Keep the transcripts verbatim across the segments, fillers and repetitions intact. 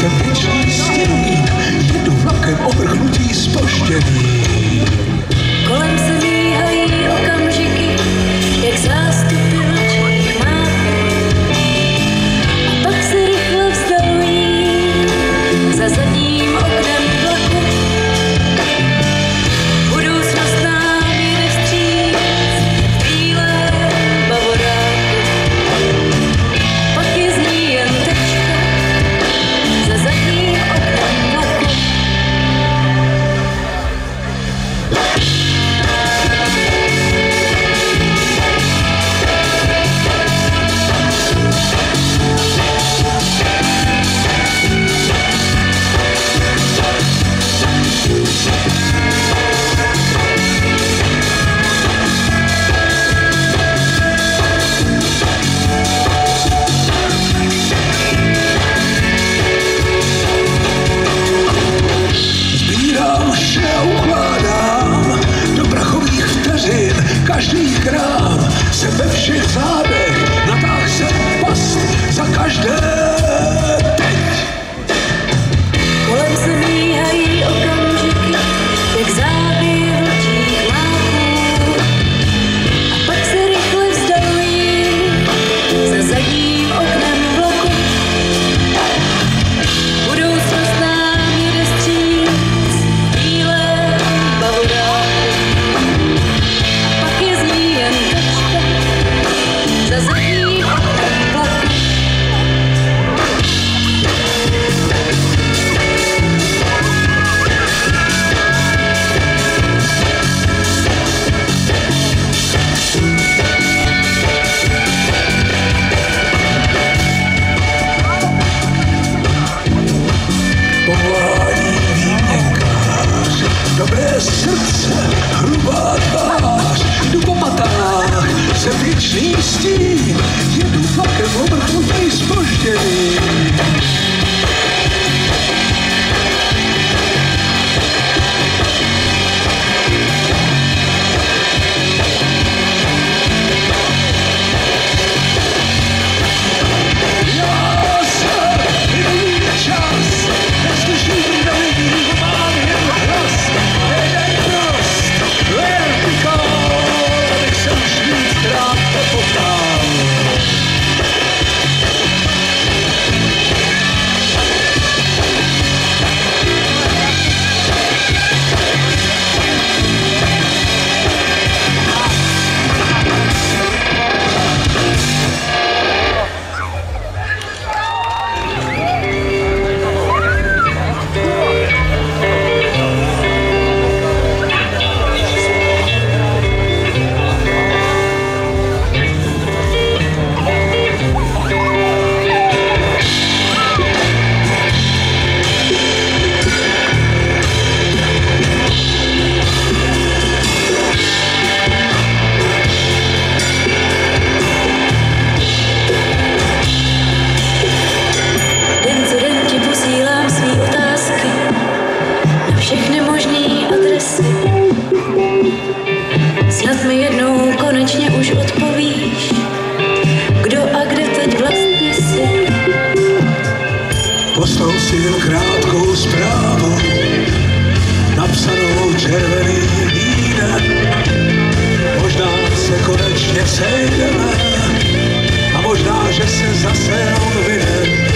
jsem věčný stěný, jedu vlakem ovrchnutí zpožděný. Kolem se míhají okamžiky, jak zástupy vlčích máků. A pak se rychle vzdalují za zadním oknem vlaku. Budoucnost nám jde vstříc v bílém bavoráku. Pak je z ní jen tečka za zadním oknem vlaku. Sbírám vše a ukládám do prachových vteřin. Každý krám se ve všech zádech natáh se past za každé teď. Kolem se míhají okamžiky, jak záběr vlčích máků. A pak se rychle vzdalují za zadním oknem vlaku. Budoucnost nám jede vstříc v bílém bavoráku. A pak je z ní jen tečka za zadním oknem vlaku. Povolání výměnkář, dobré srdce, hrubá tvář, jdu po matách, jsem věčný stín, jedu vlakem ovrchnutý zpožděný. Já se miluji čas, neslyším do lidí, mám jen hlas, jeden prost, vertikál, abych se už víc krát nepoptal. Den co den ti posílám svý otázky na všechny možný adresy. Snad mi jednou konečně už odpovíš, kdo a kde teď vlastně jsi. Poslal si jen krátkou zprávu, napsanou červeným vínem. Možná se konečně sejdeme a možná, že se zase jenom vinem.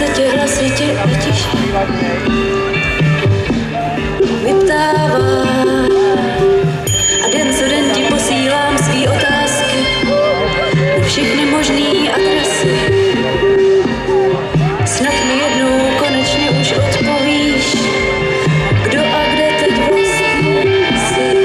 se tě hlasitě vytiší, vyptává a den co den ti posílám svý otázky na všechny možný adresy. Snad mi jednou konečně už odpovíš, kdo a kde teď vlastně jsi.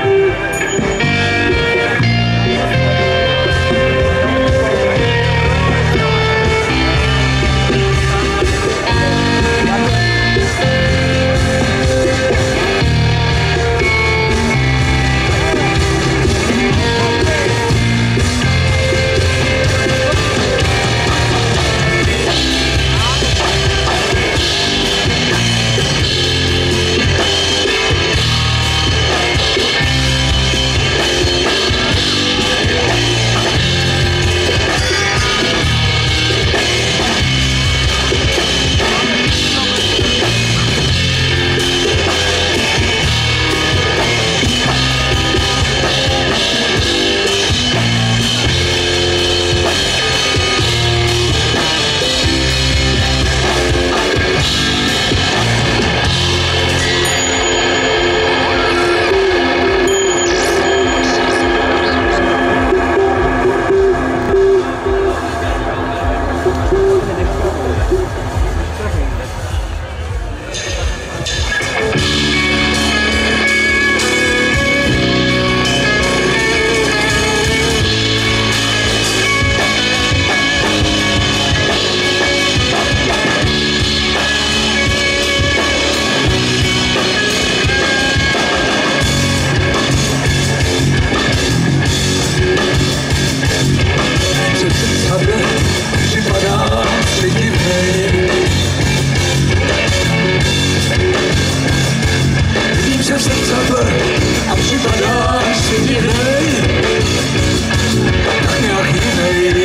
A připadá si divnej, tak nějak jinej.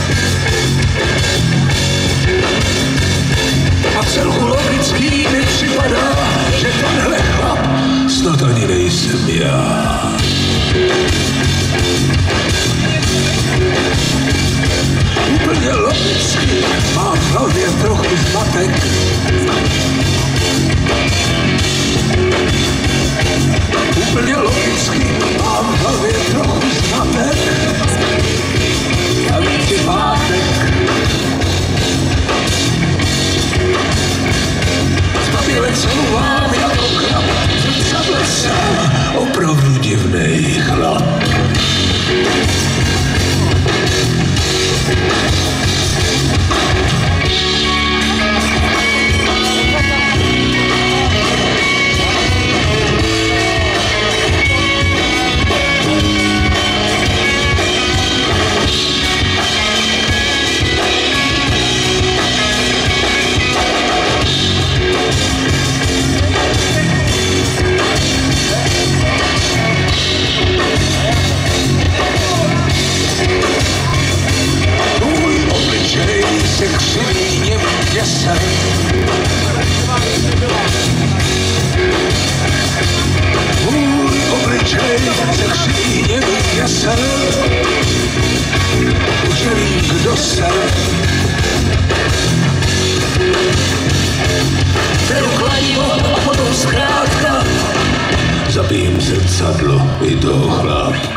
A celku logický mi připadá, že tenhle chlap snad ani nejsem já. Úplně logicky mám v hlavě trochu zmatek. Úplně logicky mám v hlavě trochu zmatek. Velký pátek. Zbaběle celuvám jako krab, zrcadle sám, opravdu divnej chlap. Se křiví něm děsem. Můj obličej se křiví něm děsem. Už nevím, kdo jsem. Beru kladivo a potom zkrátka zabijím zrcadlo i toho chlápka.